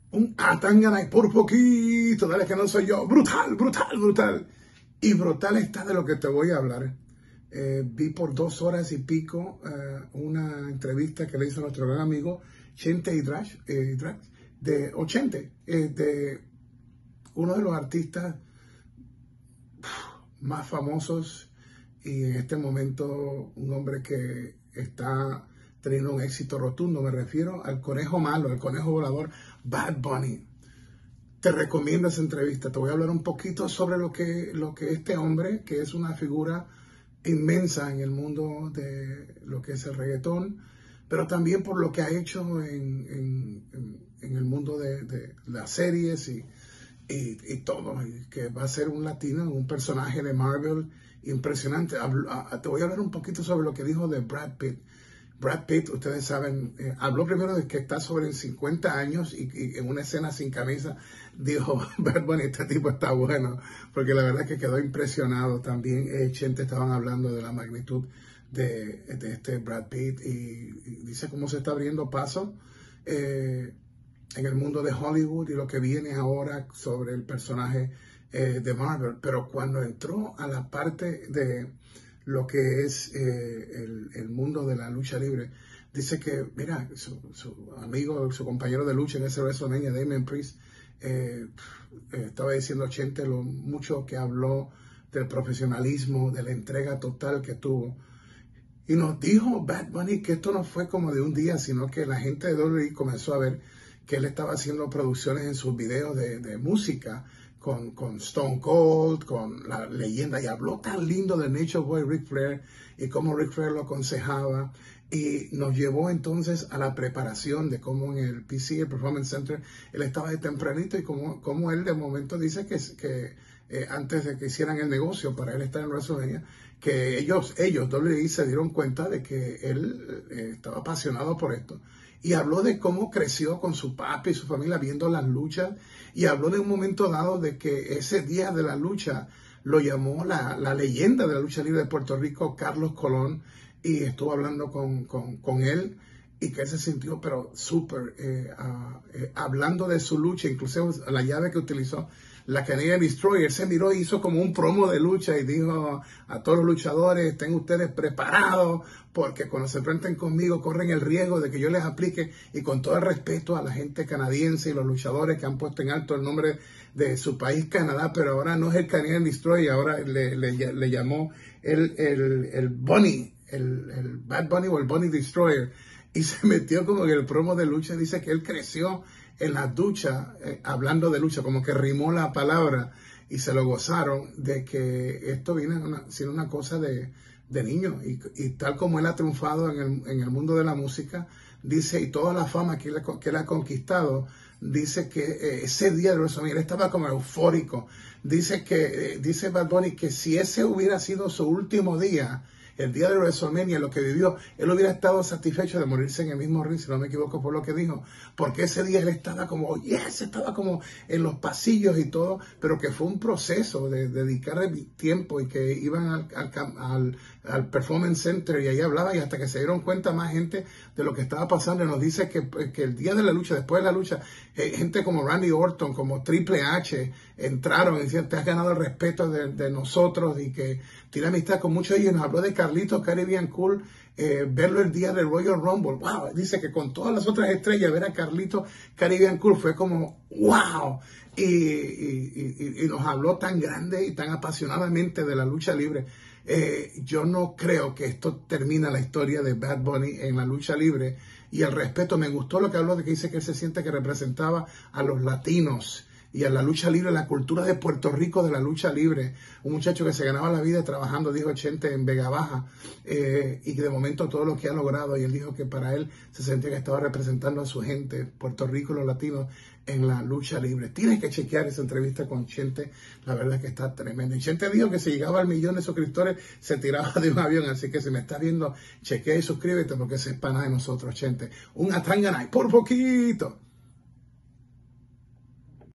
Un Atangana y por poquito, dale que no soy yo. Brutal, brutal, brutal. Y brutal está de lo que te voy a hablar. Vi por 2 horas y pico una entrevista que le hizo nuestro gran amigo Chente Hidrash, de uno de los artistas más famosos y en este momento un hombre que está teniendo un éxito rotundo. Me refiero al conejo malo, al conejo volador, Bad Bunny. Te recomiendo esa entrevista. Te voy a hablar un poquito sobre lo que este hombre, que es una figura inmensa en el mundo de lo que es el reggaetón, pero también por lo que ha hecho en el mundo de las series y todo, que va a ser un latino, un personaje de Marvel impresionante. Te voy a hablar un poquito sobre lo que dijo de Brad Pitt. Brad Pitt, ustedes saben, habló primero de que está sobre 50 años y en una escena sin camisa dijo, Bad Bunny, este tipo está bueno, porque la verdad es que quedó impresionado. También gente estaban hablando de la magnitud de este Brad Pitt y dice cómo se está abriendo paso en el mundo de Hollywood y lo que viene ahora sobre el personaje de Marvel. Pero cuando entró a la parte de lo que es el mundo de la lucha libre, dice que, mira, su amigo, su compañero de lucha en ese WrestleMania, Damian Priest, estaba diciendo Chente lo mucho que habló del profesionalismo, de la entrega total que tuvo. Y nos dijo Bad Bunny que esto no fue como de un día, sino que la gente de WWE comenzó a ver que él estaba haciendo producciones en sus videos de música, con Stone Cold, con la leyenda, y habló tan lindo de Nature Boy Ric Flair y cómo Ric Flair lo aconsejaba, y nos llevó entonces a la preparación de cómo en el PC, el Performance Center, él estaba de tempranito y cómo él de momento dice que antes de que hicieran el negocio para él estar en WrestleMania, que ellos WWE se dieron cuenta de que él estaba apasionado por esto. Y habló de cómo creció con su papi y su familia viendo las luchas. Y habló de un momento dado de que ese día de la lucha lo llamó la leyenda de la lucha libre de Puerto Rico, Carlos Colón. Y estuvo hablando con él y que él se sintió pero súper hablando de su lucha, incluso la llave que utilizó, la Canadian Destroyer. Se miró y hizo como un promo de lucha y dijo a todos los luchadores, estén ustedes preparados porque cuando se enfrenten conmigo corren el riesgo de que yo les aplique, y con todo el respeto a la gente canadiense y los luchadores que han puesto en alto el nombre de su país, Canadá, pero ahora no es el Canadian Destroyer, ahora le llamó el Bunny, el Bad Bunny o el Bunny Destroyer, y se metió como en el promo de lucha. Dice que él creció en la ducha, hablando de lucha, como que rimó la palabra y se lo gozaron, de que esto viene siendo una cosa de niño, y tal como él ha triunfado en el mundo de la música, dice, y toda la fama que él ha conquistado, dice que ese día de WrestleMania él estaba como eufórico. Dice Bad Bunny que si ese hubiera sido su último día, el día de WrestleMania, lo que vivió, él hubiera estado satisfecho de morirse en el mismo ring, si no me equivoco por lo que dijo, porque ese día él estaba como, estaba como en los pasillos y todo, pero que fue un proceso de dedicarle tiempo, y que iban al Performance Center y ahí hablaba, y hasta que se dieron cuenta más gente de lo que estaba pasando. Y nos dice que el día de la lucha, después de la lucha, gente como Randy Orton, como Triple H, entraron y decían, te has ganado el respeto de nosotros, y que tiene amistad con muchos de ellos. Nos habló de Carlito Caribbean Cool, verlo el día del Royal Rumble. Wow, dice que con todas las otras estrellas, ver a Carlito Caribbean Cool fue como wow. Y nos habló tan grande y tan apasionadamente de la lucha libre. Yo no creo que esto termina la historia de Bad Bunny en la lucha libre, y el respeto. Me gustó lo que habló de que dice que él se siente que representaba a los latinos y a la lucha libre, la cultura de Puerto Rico de la lucha libre. Un muchacho que se ganaba la vida trabajando, dijo Chente, en Vega Baja, y de momento todo lo que ha logrado, y él dijo que para él se sentía que estaba representando a su gente, Puerto Rico y los latinos, en la lucha libre. Tienes que chequear esa entrevista con Chente, la verdad es que está tremenda. Y Chente dijo que si llegaba al 1.000.000 de suscriptores se tiraba de un avión, así que si me estás viendo, chequea y suscríbete, porque ese es pana de nosotros, Chente. Un Atangana por poquito.